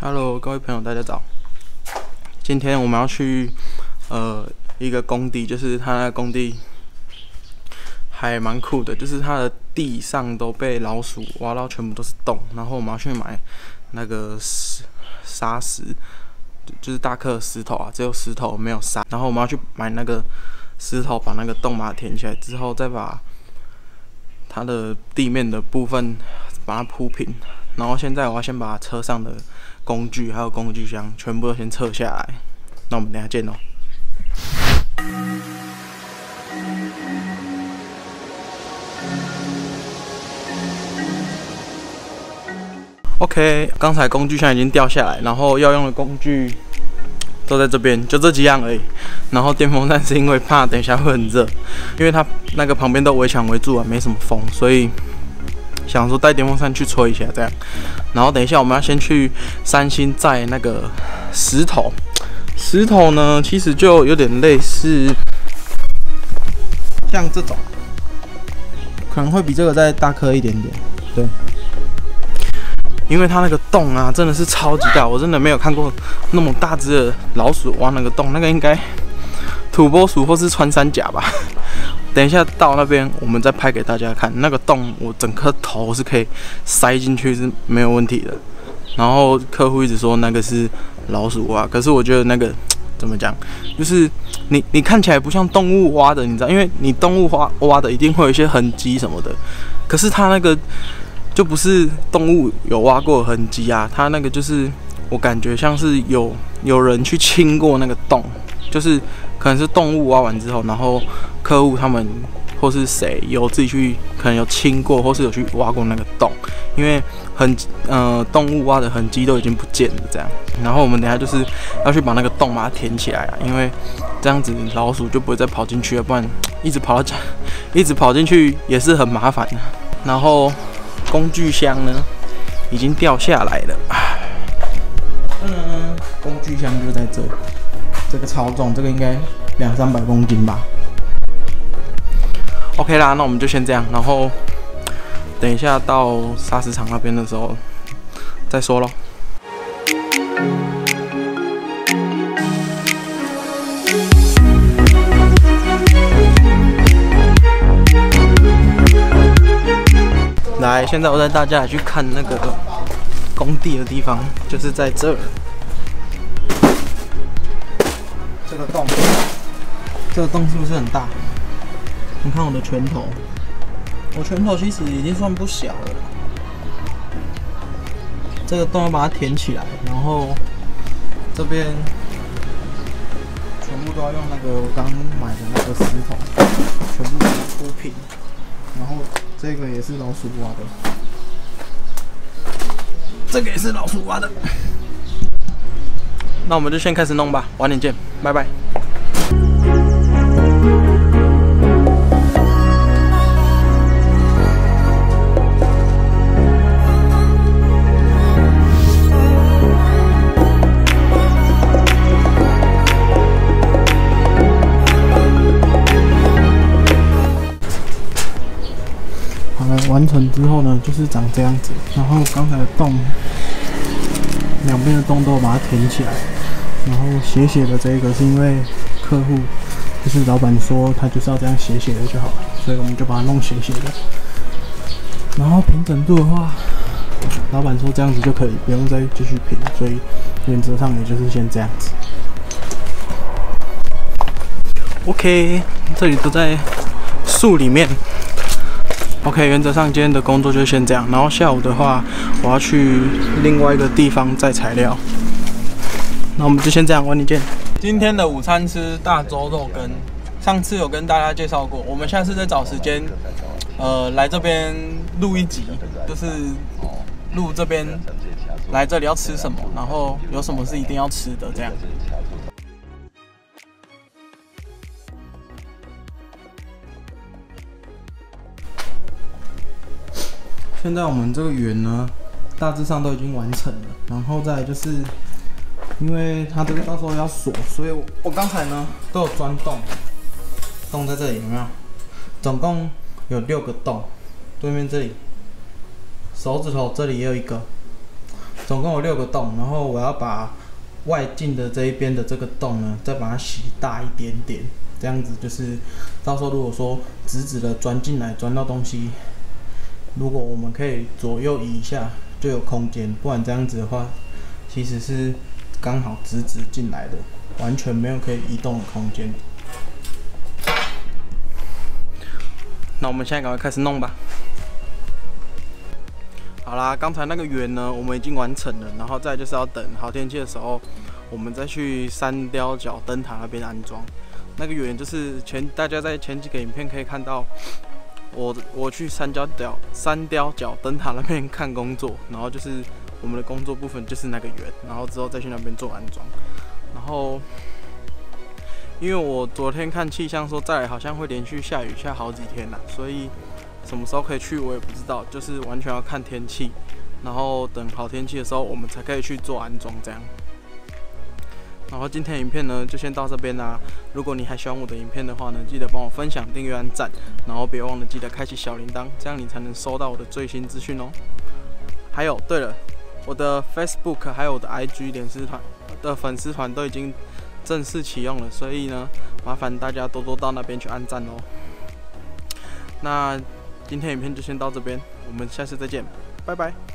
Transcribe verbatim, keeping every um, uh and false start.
Hello， 各位朋友，大家早。今天我们要去呃一个工地，就是他那工地还蛮酷的，就是它的地上都被老鼠挖到全部都是洞，然后我们要去买那个石沙石，就是大颗的石头啊，只有石头没有沙，然后我们要去买那个石头，把那个洞把它填起来之后，再把它的地面的部分把它铺平。然后现在我要先把车上的工具还有工具箱全部都先撤下来，那我们等一下见喽。OK， 刚才工具箱已经掉下来，然后要用的工具都在这边，就这几样而已。然后电风扇是因为怕等一下会很热，因为它那个旁边都围墙围住啊，没什么风，所以想说带电风扇去吹一下这样。然后等一下我们要先去三星载那个石头，石头呢其实就有点类似像这种，可能会比这个再大颗一点点，对。因为它那个洞啊，真的是超级大，我真的没有看过那么大只的老鼠挖那个洞，那个应该土拨鼠或是穿山甲吧。等一下到那边，我们再拍给大家看。那个洞，我整颗头是可以塞进去，是没有问题的。然后客户一直说那个是老鼠挖，可是我觉得那个怎么讲，就是你你看起来不像动物挖的，你知道，因为你动物挖挖的一定会有一些痕迹什么的，可是它那个就不是动物有挖过的痕迹啊，它那个就是我感觉像是有有人去清过那个洞，就是可能是动物挖完之后，然后客户他们或是谁有自己去可能有清过，或是有去挖过那个洞，因为痕呃动物挖的痕迹都已经不见了这样。然后我们等一下就是要去把那个洞把它填起来啊，因为这样子老鼠就不会再跑进去了，不然一直跑到家一直跑进去也是很麻烦的。然后工具箱呢已经掉下来了，嗯，工具箱就在这，这个超重，这个应该两三百公斤吧。OK 啦，那我们就先这样，然后等一下到砂石场那边的时候再说咯。来，现在我带大家来去看那个工地的地方，就是在这儿，这个洞，这个洞是不是很大？你看我的拳头，我拳头其实已经算不小了。这个洞要把它填起来，然后这边全部都要用那个我刚买的那个石头，全部把它铺平。然后这个也是老鼠挖的，这个也是老鼠挖的。那我们就先开始弄吧，晚点见，拜拜。完成之后呢，就是长这样子。然后刚才的洞，两边的洞都把它填起来。然后斜斜的这个是因为客户就是老板说他就是要这样斜斜的就好了，所以我们就把它弄斜斜的。然后平整度的话，老板说这样子就可以，不用再继续平，所以原则上也就是先这样子。OK， 这里都在树里面。OK， 原则上今天的工作就先这样，然后下午的话，我要去另外一个地方载材料。那我们就先这样，晚点见。今天的午餐吃大洲肉羹，上次有跟大家介绍过，我们下次再找时间，呃，来这边录一集，就是录这边来这里要吃什么，然后有什么是一定要吃的这样。现在我们这个圆呢，大致上都已经完成了。然后再来就是，因为它这个到时候要锁，所以我我刚才呢都有钻洞，洞在这里有没有？总共有六个洞，对面这里手指头这里也有一个， 总共有六个洞，然后我要把外径的这一边的这个洞呢，再把它洗大一点点，这样子就是到时候如果说直直的钻进来，钻到东西，如果我们可以左右移一下，就有空间，不然这样子的话，其实是刚好直直进来的，完全没有可以移动的空间。那我们现在赶快开始弄吧。好啦，刚才那个圆呢，我们已经完成了，然后再就是要等好天气的时候，我们再去三雕角灯塔那边安装。那个圆就是前大家在前几个影片可以看到，我我去三雕角三雕角灯塔那边看工作，然后就是我们的工作部分就是那个圆，然后之后再去那边做安装。然后因为我昨天看气象说再来好像会连续下雨下好几天啦，所以什么时候可以去我也不知道，就是完全要看天气，然后等好天气的时候我们才可以去做安装这样。然后今天的影片呢就先到这边啦。如果你还喜欢我的影片的话呢，记得帮我分享、订阅、按赞，然后别忘了记得开启小铃铛，这样你才能收到我的最新资讯哦。还有，对了，我的 Facebook 还有我的 I G 脸丝团的粉丝团都已经正式启用了，所以呢，麻烦大家多多到那边去按赞哦。那今天影片就先到这边，我们下次再见，拜拜。